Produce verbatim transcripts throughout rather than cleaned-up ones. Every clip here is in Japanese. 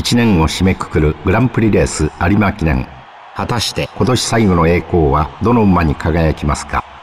いちねんを締めくくるグランプリレース有馬記念。果たして今年最後の栄光はどの馬に輝きますか。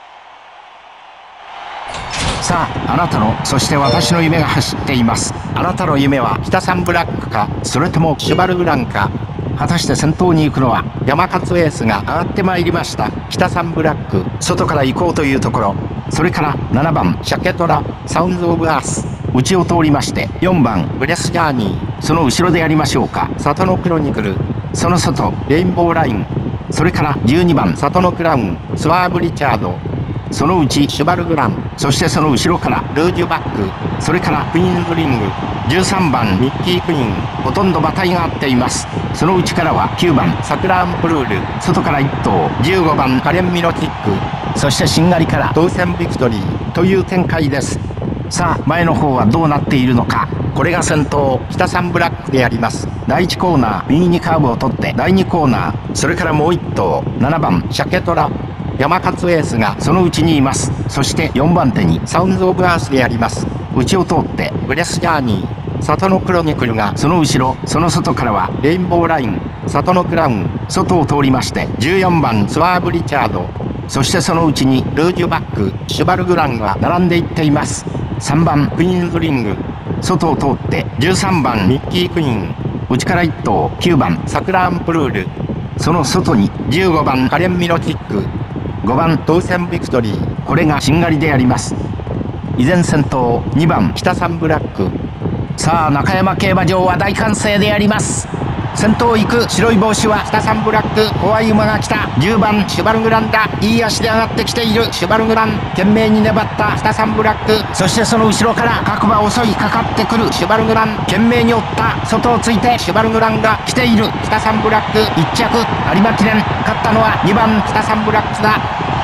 さあ、あなたの、そして私の夢が走っています。あなたの夢は北サンブラックか、それともシュバルグランか。果たして先頭に行くのは山勝エースが上がってまいりました。北サンブラック、外から行こうというところ。それからななばんシャケトラ、サウンズオブアース、内を通りましてよんばんブレスジャーニー、その後ろでやりましょうか里のクロニクル、その外レインボーライン、それからじゅうにばん里のクラウン、スワーブリチャード、そのうちシュバルグラン、そしてその後ろからルージュバック、それからクイーンズリング、じゅうさんばんミッキークイーン、ほとんど馬体が合っています。その内からはきゅうばんサクラーンプルール、外からいっ頭じゅうごばんカレンミノキック、そしてしんがりから当選ビクトリーという展開です。さあ、前の方はどうなっているのか。これが先頭北サンブラックであります。だいいちコーナー右にカーブを取ってだいにコーナー、それからもういっ頭ななばんシャケトラ、山勝エースがそのうちにいます。そしてよんばん手にサウンズオブアースであります。内を通ってブレスジャーニー、里のクロニクルがその後ろ、その外からはレインボーライン、里のクラウン、外を通りましてじゅうよんばんスワーブリチャード、そしてそのうちにルージュバック、シュバルグランが並んでいっています。さんばんクイーンズリング、外を通ってじゅうさんばんミッキークイーン、内からいっ頭きゅうばんサクラーンプルール、その外にじゅうごばんカレンミノキック、ごばん当選ビクトリー、これがしんがりであります。依然先頭にばん北サンブラック。さあ、中山競馬場は大歓声であります。先頭行く白い帽子は北サンブラック、怖い馬が来た。じゅうばんシュバルグランだ。いい足で上がってきているシュバルグラン、懸命に粘った北サンブラック、そしてその後ろから各馬襲いかかってくるシュバルグラン、懸命に追った外をついてシュバルグランが来ている北サンブラック。いっ着有馬記念、勝ったのはにばん北サンブラックだ。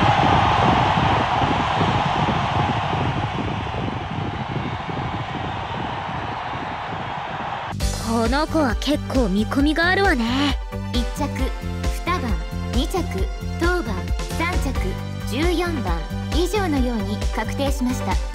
この子は結構見込みがあるわね。 いっ着、にばん、に着、当番、さん着、じゅうよんばん以上のように確定しました。